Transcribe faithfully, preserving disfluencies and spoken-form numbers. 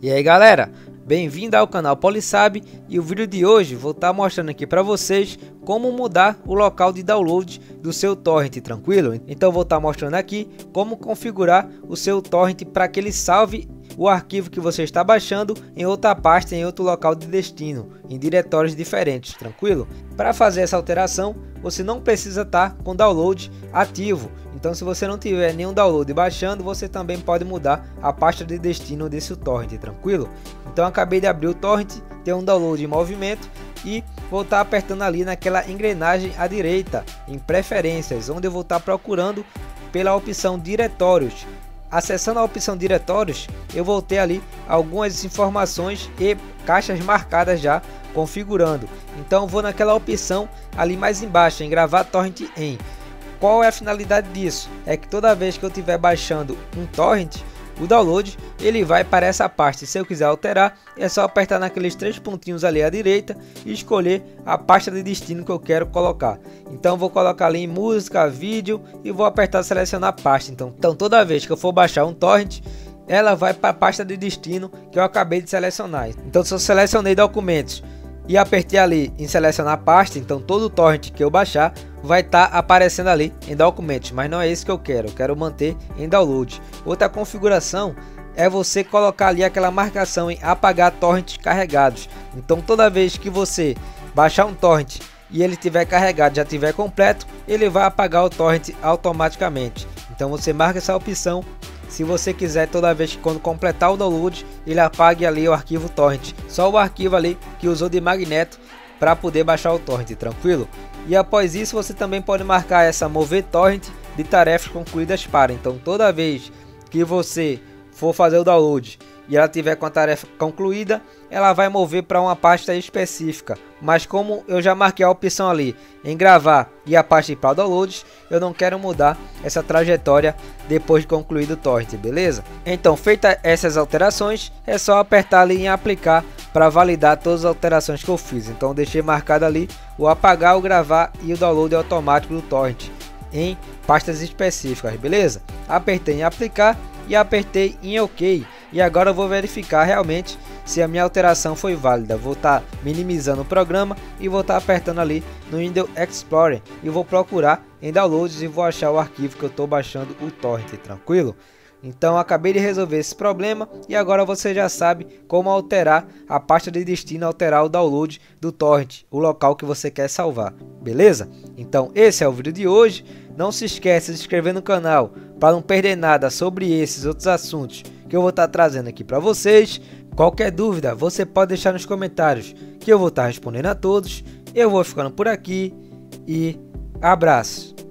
E aí galera, bem-vindo ao canal Polissab, e o vídeo de hoje vou estar mostrando aqui para vocês como mudar o local de download do seu torrent, tranquilo? Então vou estar mostrando aqui como configurar o seu torrent para que ele salve o arquivo que você está baixando em outra pasta, em outro local de destino, em diretórios diferentes, tranquilo? Para fazer essa alteração, você não precisa estar com o download ativo. Então, se você não tiver nenhum download baixando, você também pode mudar a pasta de destino desse torrent, tranquilo? Então, acabei de abrir o torrent, tem um download em movimento e vou estar apertando ali naquela engrenagem à direita, em preferências, onde eu vou estar procurando pela opção diretórios. Acessando a opção diretórios, eu vou ter ali algumas informações e caixas marcadas já configurando. Então, vou naquela opção ali mais embaixo, em gravar torrent em. Qual é a finalidade disso? É que toda vez que eu estiver baixando um torrent, o download ele vai para essa pasta. Se eu quiser alterar, é só apertar naqueles três pontinhos ali à direita e escolher a pasta de destino que eu quero colocar. Então vou colocar ali em música, vídeo e vou apertar selecionar pasta. Então, então toda vez que eu for baixar um torrent, ela vai para a pasta de destino que eu acabei de selecionar. Então, se eu selecionei documentos e apertei ali em selecionar pasta, então todo o torrent que eu baixar vai estar tá aparecendo ali em documentos, mas não é isso que eu quero, eu quero manter em download. Outra configuração é você colocar ali aquela marcação em apagar torrents carregados. Então toda vez que você baixar um torrent e ele tiver carregado, já tiver completo, ele vai apagar o torrent automaticamente. Então você marca essa opção. Se você quiser, toda vez que quando completar o download, ele apague ali o arquivo torrent, só o arquivo ali que usou de magneto para poder baixar o torrent, tranquilo? E após isso, você também pode marcar essa mover torrent de tarefas concluídas para. Então toda vez que você for fazer o download e ela tiver com a tarefa concluída, ela vai mover para uma pasta específica. Mas como eu já marquei a opção ali em gravar e a pasta para downloads, eu não quero mudar essa trajetória depois de concluído o torrent, beleza? Então, feitas essas alterações, é só apertar ali em aplicar para validar todas as alterações que eu fiz. Então deixei marcado ali o apagar, o gravar e o download automático do torrent em pastas específicas, beleza? Apertei em aplicar e apertei em OK. E agora eu vou verificar realmente se a minha alteração foi válida. Vou estar minimizando o programa e vou estar apertando ali no Windows Explorer e vou procurar em downloads e vou achar o arquivo que eu estou baixando, o torrent, tranquilo? Então acabei de resolver esse problema e agora você já sabe como alterar a pasta de destino, alterar o download do torrent, o local que você quer salvar, beleza? Então esse é o vídeo de hoje. Não se esqueça de se inscrever no canal para não perder nada sobre esses outros assuntos que eu vou estar trazendo aqui para vocês. Qualquer dúvida você pode deixar nos comentários que eu vou estar respondendo a todos. Eu vou ficando por aqui e abraço.